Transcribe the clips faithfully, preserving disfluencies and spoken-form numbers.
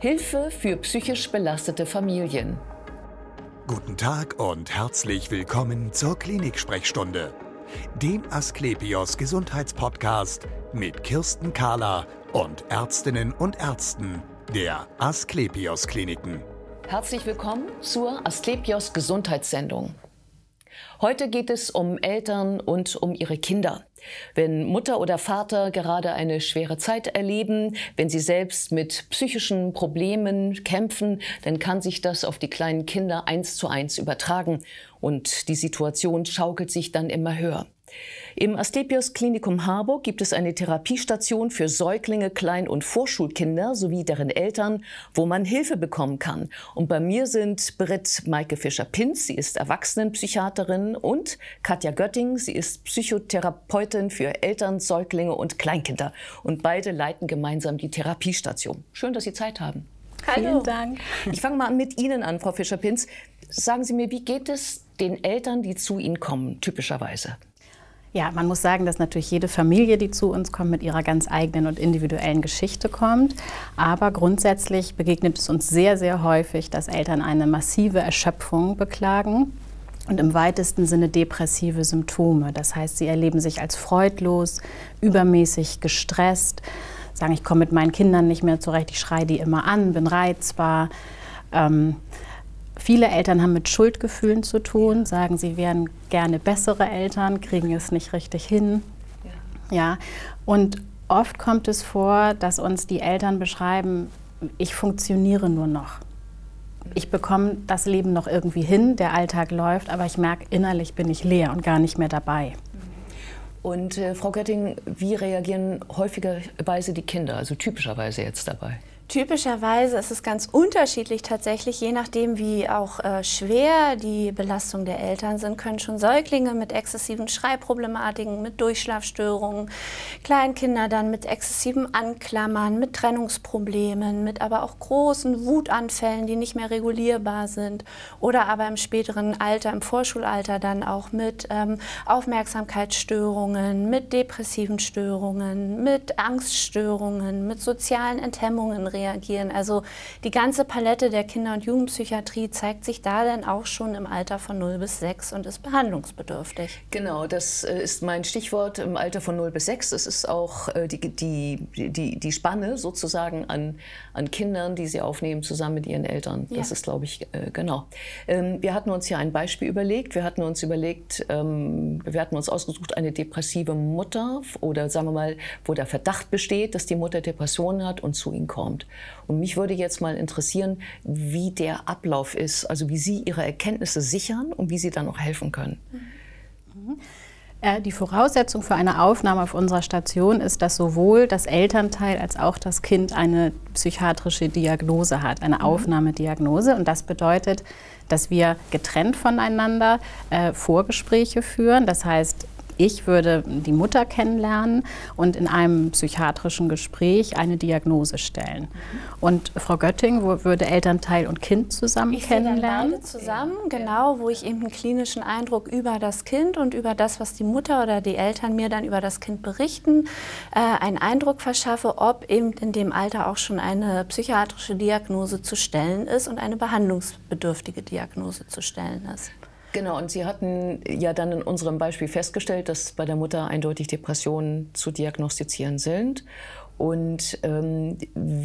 Hilfe für psychisch belastete Familien. Guten Tag und herzlich willkommen zur Klinik-Sprechstunde, dem Asklepios Gesundheitspodcast mit Kirsten Kahler und Ärztinnen und Ärzten der Asklepios Kliniken. Herzlich willkommen zur Asklepios Gesundheitssendung. Heute geht es um Eltern und um ihre Kinder. Wenn Mutter oder Vater gerade eine schwere Zeit erleben, wenn sie selbst mit psychischen Problemen kämpfen, dann kann sich das auf die kleinen Kinder eins zu eins übertragen und die Situation schaukelt sich dann immer höher. Im Asklepios Klinikum Harburg gibt es eine Therapiestation für Säuglinge, Klein- und Vorschulkinder sowie deren Eltern, wo man Hilfe bekommen kann. Und bei mir sind Britt Maike Fischer-Pinz, sie ist Erwachsenenpsychiaterin, und Katja Götting, sie ist Psychotherapeutin für Eltern, Säuglinge und Kleinkinder. Und beide leiten gemeinsam die Therapiestation. Schön, dass Sie Zeit haben. Hallo. Vielen Dank. Ich fange mal mit Ihnen an, Frau Fischer-Pinz. Sagen Sie mir, wie geht es den Eltern, die zu Ihnen kommen, typischerweise? Ja, man muss sagen, dass natürlich jede Familie, die zu uns kommt, mit ihrer ganz eigenen und individuellen Geschichte kommt. Aber grundsätzlich begegnet es uns sehr, sehr häufig, dass Eltern eine massive Erschöpfung beklagen und im weitesten Sinne depressive Symptome. Das heißt, sie erleben sich als freudlos, übermäßig gestresst, sagen, ich komme mit meinen Kindern nicht mehr zurecht, ich schreie die immer an, bin reizbar. Ähm, Viele Eltern haben mit Schuldgefühlen zu tun, sagen, sie wären gerne bessere Eltern, kriegen es nicht richtig hin. Ja. Ja. Und oft kommt es vor, dass uns die Eltern beschreiben, ich funktioniere nur noch. Ich bekomme das Leben noch irgendwie hin, der Alltag läuft, aber ich merke, innerlich bin ich leer und gar nicht mehr dabei. Und äh, Frau Götting, wie reagieren häufigerweise die Kinder, also typischerweise jetzt dabei? Typischerweise ist es ganz unterschiedlich tatsächlich, je nachdem wie auch äh, schwer die Belastung der Eltern sind, können schon Säuglinge mit exzessiven Schreibproblematiken, mit Durchschlafstörungen, Kleinkinder dann mit exzessivem Anklammern, mit Trennungsproblemen, mit aber auch großen Wutanfällen, die nicht mehr regulierbar sind, oder aber im späteren Alter, im Vorschulalter dann auch mit ähm, Aufmerksamkeitsstörungen, mit depressiven Störungen, mit Angststörungen, mit sozialen Enthemmungen reagieren. Also die ganze Palette der Kinder- und Jugendpsychiatrie zeigt sich da dann auch schon im Alter von null bis sechs und ist behandlungsbedürftig. Genau, das ist mein Stichwort im Alter von null bis sechs. Das ist auch die, die, die, die Spanne sozusagen an, an Kindern, die Sie aufnehmen zusammen mit Ihren Eltern. Das ja. ist, glaube ich, genau. Wir hatten uns hier ein Beispiel überlegt. Wir hatten uns überlegt, wir hatten uns ausgesucht, eine depressive Mutter oder sagen wir mal, wo der Verdacht besteht, dass die Mutter Depressionen hat und zu Ihnen kommt. Und mich würde jetzt mal interessieren, wie der Ablauf ist, also wie Sie Ihre Erkenntnisse sichern und wie Sie dann auch helfen können. Mhm. Die Voraussetzung für eine Aufnahme auf unserer Station ist, dass sowohl das Elternteil als auch das Kind eine psychiatrische Diagnose hat, eine Aufnahmediagnose. Und das bedeutet, dass wir getrennt voneinander äh, Vorgespräche führen. Das heißt, ich würde die Mutter kennenlernen und in einem psychiatrischen Gespräch eine Diagnose stellen. Mhm. Und Frau Götting wo würde Elternteil und Kind zusammen ich kennenlernen? Beide zusammen, genau, wo ich eben einen klinischen Eindruck über das Kind und über das, was die Mutter oder die Eltern mir dann über das Kind berichten, äh, einen Eindruck verschaffe, ob eben in dem Alter auch schon eine psychiatrische Diagnose zu stellen ist und eine behandlungsbedürftige Diagnose zu stellen ist. Genau, und Sie hatten ja dann in unserem Beispiel festgestellt, dass bei der Mutter eindeutig Depressionen zu diagnostizieren sind. Und ähm,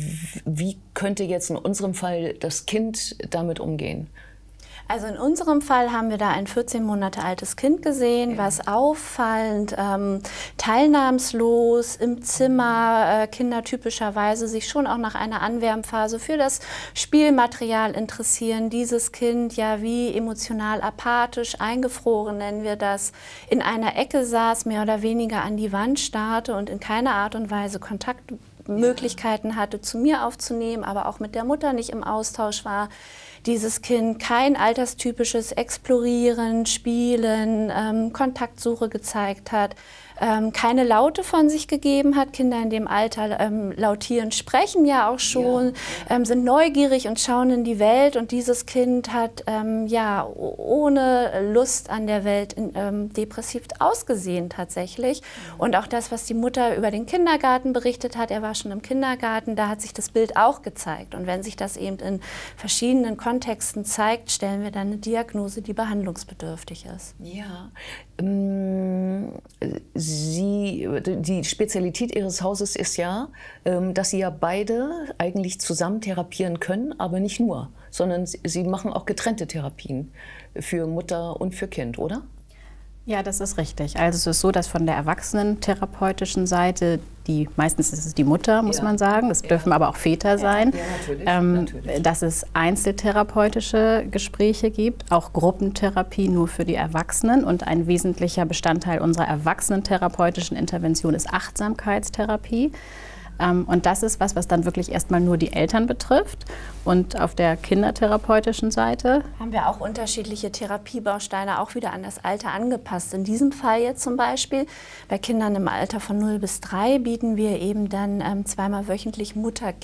wie könnte jetzt in unserem Fall das Kind damit umgehen? Also in unserem Fall haben wir da ein vierzehn Monate altes Kind gesehen, was auffallend, ähm, teilnahmslos im Zimmer, äh, Kinder typischerweise sich schon auch nach einer Anwärmphase für das Spielmaterial interessieren. Dieses Kind ja wie emotional apathisch, eingefroren nennen wir das, in einer Ecke saß, mehr oder weniger an die Wand starrte und in keiner Art und Weise Kontaktmöglichkeiten hatte, zu mir aufzunehmen, aber auch mit der Mutter nicht im Austausch war. Dieses Kind kein alterstypisches Explorieren, Spielen, ähm, Kontaktsuche gezeigt hat, ähm, keine Laute von sich gegeben hat. Kinder in dem Alter ähm, lautieren, sprechen ja auch schon, ja, ja. Ähm, sind neugierig und schauen in die Welt. Und dieses Kind hat ähm, ja ohne Lust an der Welt in, ähm, depressiv ausgesehen tatsächlich. Und auch das, was die Mutter über den Kindergarten berichtet hat, er war schon im Kindergarten, da hat sich das Bild auch gezeigt. Und wenn sich das eben in verschiedenen Kontexten zeigt, stellen wir dann eine Diagnose, die behandlungsbedürftig ist. Ja, ähm, Sie, die Spezialität Ihres Hauses ist ja, ähm, dass Sie ja beide eigentlich zusammen therapieren können, aber nicht nur, sondern Sie machen auch getrennte Therapien für Mutter und für Kind, oder? Ja, das ist richtig. Also es ist so, dass von der erwachsenentherapeutischen Seite, die, meistens ist es die Mutter, muss ja. man sagen, das ja. dürfen aber auch Väter sein, ja, natürlich, ähm, natürlich. dass es einzeltherapeutische Gespräche gibt, auch Gruppentherapie nur für die Erwachsenen. Und ein wesentlicher Bestandteil unserer erwachsenentherapeutischen Intervention ist Achtsamkeitstherapie. Und das ist was, was dann wirklich erstmal nur die Eltern betrifft. Und auf der kindertherapeutischen Seite haben wir auch unterschiedliche Therapiebausteine, auch wieder an das Alter angepasst. In diesem Fall jetzt zum Beispiel bei Kindern im Alter von null bis drei bieten wir eben dann ähm, zweimal wöchentlich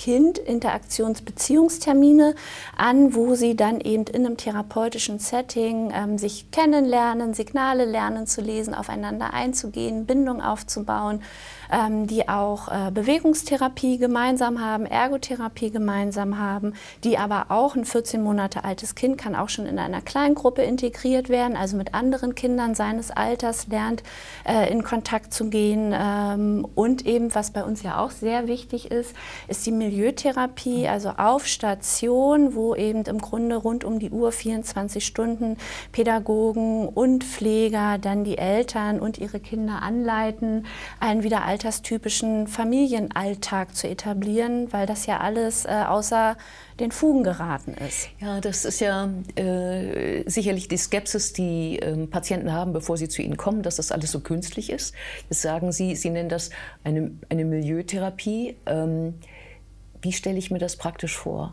Mutter-Kind-Interaktionsbeziehungstermine an, wo sie dann eben in einem therapeutischen Setting ähm, sich kennenlernen, Signale lernen zu lesen, aufeinander einzugehen, Bindung aufzubauen, ähm, die auch äh, Bewegungstherapie gemeinsam haben, Ergotherapie gemeinsam haben, die aber auch ein vierzehn Monate altes Kind kann auch schon in einer Kleingruppe integriert werden, also mit anderen Kindern seines Alters lernt, äh, in Kontakt zu gehen. Ähm, und eben, was bei uns ja auch sehr wichtig ist, ist die Milieutherapie, also auf Station, wo eben im Grunde rund um die Uhr vierundzwanzig Stunden Pädagogen und Pfleger dann die Eltern und ihre Kinder anleiten, einen wieder alterstypischen Familienalltag zu etablieren, weil das ja alles äh, außer den Fugen geraten ist. Ja, das ist ja äh, sicherlich die Skepsis, die äh, Patienten haben, bevor sie zu ihnen kommen, dass das alles so künstlich ist. Jetzt sagen Sie, Sie nennen das eine, eine Milieutherapie. Ähm, wie stelle ich mir das praktisch vor?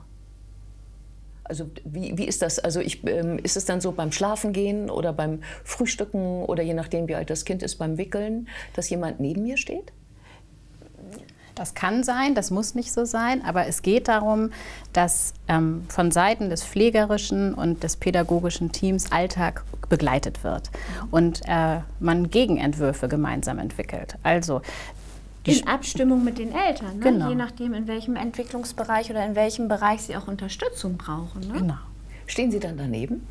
Also wie, wie ist das? Also ich, ähm, ist es dann so beim Schlafengehen oder beim Frühstücken oder je nachdem, wie alt das Kind ist, beim Wickeln, dass jemand neben mir steht? Das kann sein, das muss nicht so sein, aber es geht darum, dass ähm, von Seiten des pflegerischen und des pädagogischen Teams Alltag begleitet wird und äh, man Gegenentwürfe gemeinsam entwickelt. Also in Abstimmung mit den Eltern, ne? Genau. Je nachdem, in welchem Entwicklungsbereich oder in welchem Bereich sie auch Unterstützung brauchen. Ne? Genau. Stehen Sie dann daneben?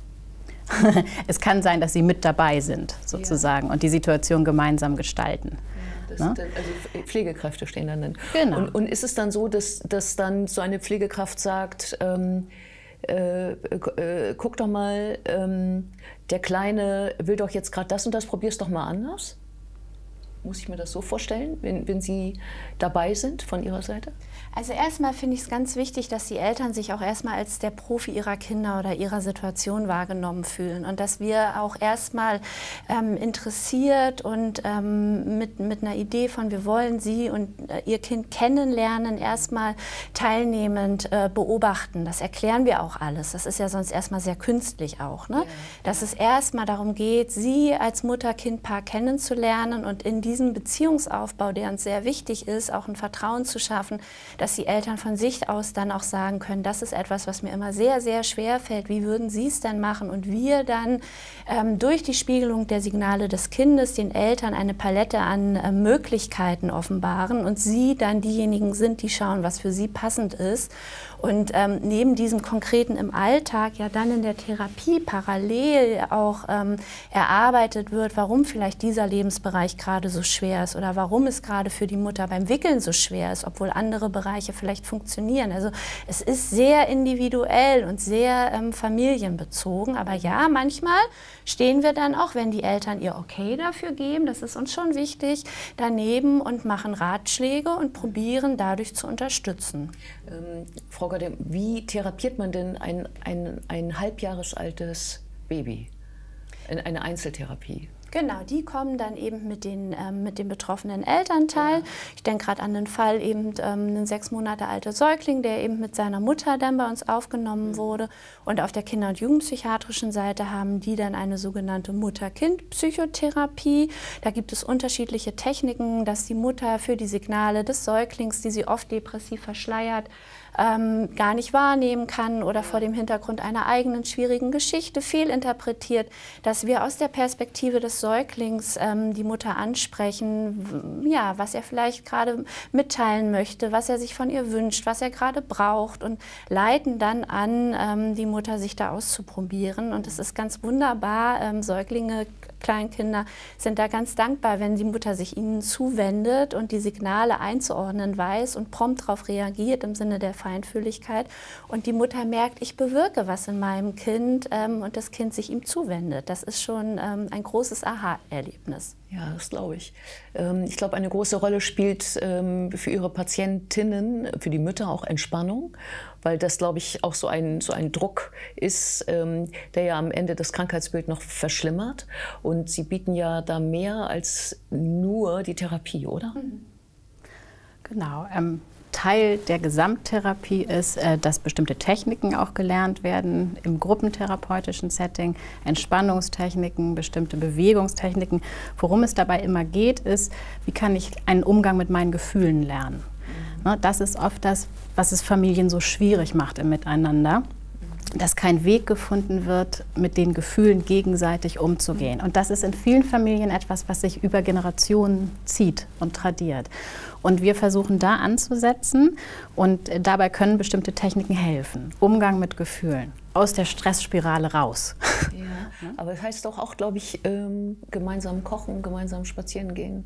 Es kann sein, dass Sie mit dabei sind, sozusagen, ja. und die Situation gemeinsam gestalten. Das, ne? dann, also Pflegekräfte stehen dann. dann. Genau. Und, und ist es dann so, dass, dass dann so eine Pflegekraft sagt, ähm, äh, äh, guck doch mal, ähm, der Kleine will doch jetzt gerade das und das, probier's doch mal anders? Muss ich mir das so vorstellen, wenn, wenn Sie dabei sind von Ihrer Seite? Also erstmal finde ich es ganz wichtig, dass die Eltern sich auch erstmal als der Profi ihrer Kinder oder ihrer Situation wahrgenommen fühlen und dass wir auch erstmal ähm, interessiert und ähm, mit, mit einer Idee von, wir wollen Sie und äh, Ihr Kind kennenlernen, erstmal teilnehmend äh, beobachten. Das erklären wir auch alles. Das ist ja sonst erstmal sehr künstlich auch, ne? Ja. Dass es erstmal darum geht, Sie als Mutter-Kind-Paar kennenzulernen und in diesem Beziehungsaufbau, der uns sehr wichtig ist, auch ein Vertrauen zu schaffen, dass die Eltern von sich aus dann auch sagen können, das ist etwas, was mir immer sehr, sehr schwer fällt. Wie würden Sie es denn machen? Und wir dann ähm, durch die Spiegelung der Signale des Kindes den Eltern eine Palette an äh, Möglichkeiten offenbaren und sie dann diejenigen sind, die schauen, was für sie passend ist. Und ähm, neben diesem Konkreten im Alltag ja dann in der Therapie parallel auch ähm, erarbeitet wird, warum vielleicht dieser Lebensbereich gerade so schwer ist oder warum es gerade für die Mutter beim Wickeln so schwer ist, obwohl andere Bereiche vielleicht funktionieren. Also es ist sehr individuell und sehr ähm, familienbezogen. Aber ja, manchmal stehen wir dann auch, wenn die Eltern ihr Okay dafür geben, das ist uns schon wichtig, daneben und machen Ratschläge und probieren dadurch zu unterstützen. Ähm, Frau Gade, wie therapiert man denn ein, ein, ein halbjahres altes Baby? Eine Einzeltherapie? Genau, die kommen dann eben mit den, ähm, mit dem betroffenen Elternteil. Ja. Ich denke gerade an den Fall eben ähm, ein sechs Monate alter Säugling, der eben mit seiner Mutter dann bei uns aufgenommen mhm. wurde. Und auf der Kinder- und Jugendpsychiatrischen Seite haben die dann eine sogenannte Mutter-Kind-Psychotherapie. Da gibt es unterschiedliche Techniken, dass die Mutter für die Signale des Säuglings, die sie oft depressiv verschleiert, Ähm, gar nicht wahrnehmen kann oder vor dem Hintergrund einer eigenen schwierigen Geschichte fehlinterpretiert, dass wir aus der Perspektive des Säuglings ähm, die Mutter ansprechen, ja, was er vielleicht gerade mitteilen möchte, was er sich von ihr wünscht, was er gerade braucht und leiten dann an, ähm, die Mutter sich da auszuprobieren. Und es ist ganz wunderbar, ähm, Säuglinge, Kleinkinder sind da ganz dankbar, wenn die Mutter sich ihnen zuwendet und die Signale einzuordnen weiß und prompt darauf reagiert im Sinne der Feinfühligkeit und die Mutter merkt, ich bewirke was in meinem Kind ähm, und das Kind sich ihm zuwendet. Das ist schon ähm, ein großes Aha-Erlebnis. Ja, das glaube ich. Ähm, ich glaube, eine große Rolle spielt ähm, für Ihre Patientinnen, für die Mütter auch Entspannung, weil das, glaube ich, auch so ein, so ein Druck ist, ähm, der ja am Ende das Krankheitsbild noch verschlimmert. Und Sie bieten ja da mehr als nur die Therapie, oder? Mhm. Genau. Ähm Teil der Gesamttherapie ist, dass bestimmte Techniken auch gelernt werden im gruppentherapeutischen Setting, Entspannungstechniken, bestimmte Bewegungstechniken. Worum es dabei immer geht, ist, wie kann ich einen Umgang mit meinen Gefühlen lernen. Das ist oft das, was es Familien so schwierig macht im Miteinander, dass kein Weg gefunden wird, mit den Gefühlen gegenseitig umzugehen. Und das ist in vielen Familien etwas, was sich über Generationen zieht und tradiert. Und wir versuchen da anzusetzen und dabei können bestimmte Techniken helfen. Umgang mit Gefühlen, aus der Stressspirale raus. Ja, aber das heißt doch auch, glaube ich, ähm, gemeinsam kochen, gemeinsam spazieren gehen.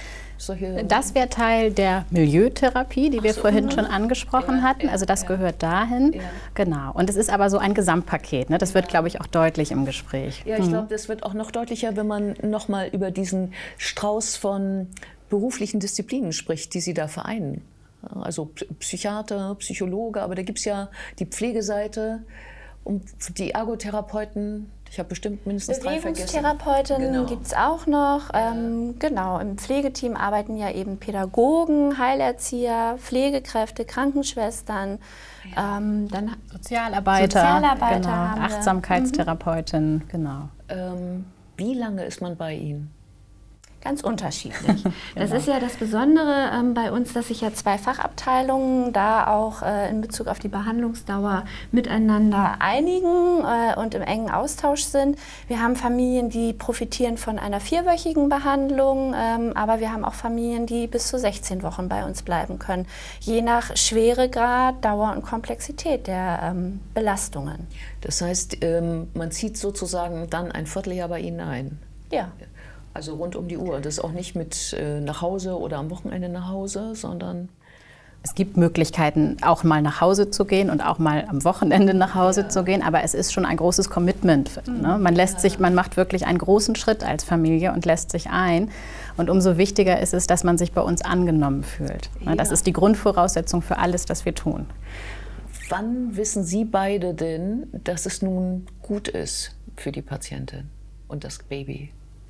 Solche das wäre Teil der Milieutherapie, die Ach wir so, vorhin mhm. schon angesprochen ja, hatten. Ja, also das ja. gehört dahin. Ja. Genau. Und es ist aber so ein Gesamtpaket. Ne? Das ja. wird, glaube ich, auch deutlich im Gespräch. Ja, ich mhm. glaube, das wird auch noch deutlicher, wenn man noch mal über diesen Strauß von beruflichen Disziplinen spricht, die Sie da vereinen. Also Psychiater, Psychologe, aber da gibt es ja die Pflegeseite und die Ergotherapeuten. Ich habe bestimmt mindestens drei vergessen. Bewegungstherapeutinnen genau. gibt es auch noch. Ja. Ähm, genau, im Pflegeteam arbeiten ja eben Pädagogen, Heilerzieher, Pflegekräfte, Krankenschwestern, ja. ähm, dann Sozialarbeiter, Sozialarbeiter genau, haben wir. Achtsamkeitstherapeutin, mhm. genau. Ähm, wie lange ist man bei Ihnen? Ganz unterschiedlich. Das genau. ist ja das Besondere ähm, bei uns, dass sich ja zwei Fachabteilungen da auch äh, in Bezug auf die Behandlungsdauer miteinander einigen äh, und im engen Austausch sind. Wir haben Familien, die profitieren von einer vierwöchigen Behandlung, ähm, aber wir haben auch Familien, die bis zu sechzehn Wochen bei uns bleiben können, je nach Schweregrad, Dauer und Komplexität der ähm, Belastungen. Das heißt, ähm, man zieht sozusagen dann ein Vierteljahr bei Ihnen ein? Ja. Also rund um die Uhr. Das ist auch nicht mit äh, nach Hause oder am Wochenende nach Hause, sondern... Es gibt Möglichkeiten, auch mal nach Hause zu gehen und auch mal am Wochenende nach Hause ja. zu gehen, aber es ist schon ein großes Commitment. Mhm. Ne? Man lässt ja. sich, man macht wirklich einen großen Schritt als Familie und lässt sich ein. Und umso wichtiger ist es, dass man sich bei uns angenommen fühlt. Ne? Ja. Das ist die Grundvoraussetzung für alles, was wir tun. Wann wissen Sie beide denn, dass es nun gut ist für die Patientin und das Baby?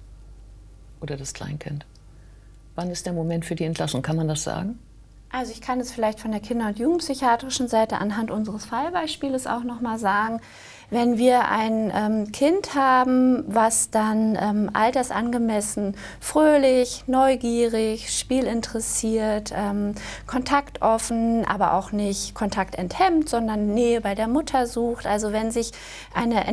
Oder das Kleinkind? Wann ist der Moment für die Entlassung? Kann man das sagen? Also ich kann es vielleicht von der Kinder- und Jugendpsychiatrischen Seite anhand unseres Fallbeispiels auch noch mal sagen. Wenn wir ein ähm, Kind haben, was dann ähm, altersangemessen fröhlich, neugierig, spielinteressiert, ähm, kontaktoffen, aber auch nicht kontaktenthemmt, sondern Nähe bei der Mutter sucht. Also wenn sich eine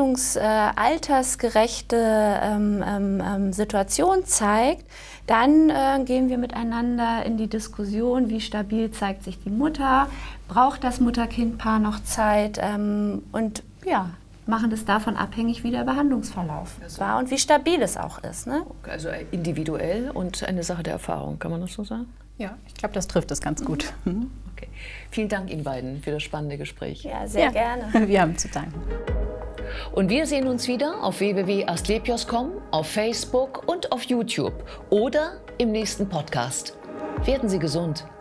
entwicklungsaltersgerechte äh, ähm, ähm, Situation zeigt, dann äh, gehen wir miteinander in die Diskussion, wie stabil zeigt sich die Mutter, braucht das Mutter-Kind-Paar noch Zeit ähm, und ja, machen das davon abhängig, wie der Behandlungsverlauf also war und wie stabil es auch ist. Ne? Also individuell und eine Sache der Erfahrung, kann man das so sagen? Ja, ich glaube, das trifft es ganz gut. Mhm. Okay. Vielen Dank Ihnen beiden für das spannende Gespräch. Ja, sehr ja. gerne. Wir haben zu danken. Und wir sehen uns wieder auf w w w punkt asklepios punkt com, auf Facebook und auf YouTube oder im nächsten Podcast. Werden Sie gesund!